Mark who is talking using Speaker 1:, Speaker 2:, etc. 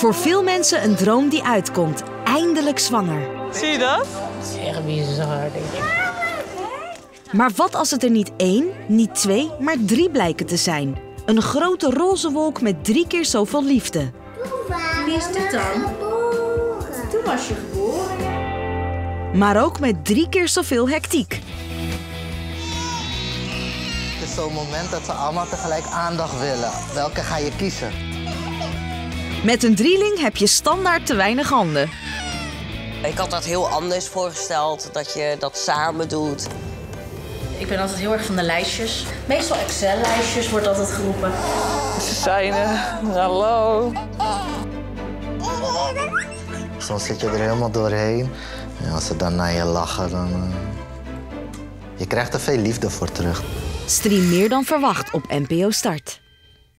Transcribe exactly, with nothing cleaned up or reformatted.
Speaker 1: Voor veel mensen een droom die uitkomt. Eindelijk zwanger.
Speaker 2: Zie je dat?
Speaker 3: Dat is echt bizar, denk ik.
Speaker 1: Maar wat als het er niet één, niet twee, maar drie blijken te zijn? Een grote roze wolk met drie keer zoveel liefde.
Speaker 4: Wie is dit dan? Toen was je geboren.
Speaker 1: Maar ook met drie keer zoveel hectiek.
Speaker 5: Het is zo'n moment dat ze allemaal tegelijk aandacht willen. Welke ga je kiezen?
Speaker 1: Met een drieling heb je standaard te weinig handen.
Speaker 6: Ik had dat heel anders voorgesteld, dat je dat samen doet.
Speaker 4: Ik ben altijd heel erg van de lijstjes. Meestal Excel-lijstjes wordt altijd geroepen.
Speaker 2: Ze zijn er. Hallo.
Speaker 5: Soms zit je er helemaal doorheen. En als ze dan naar je lachen, dan... Uh... Je krijgt er veel liefde voor terug.
Speaker 1: Stream meer dan verwacht op N P O Start.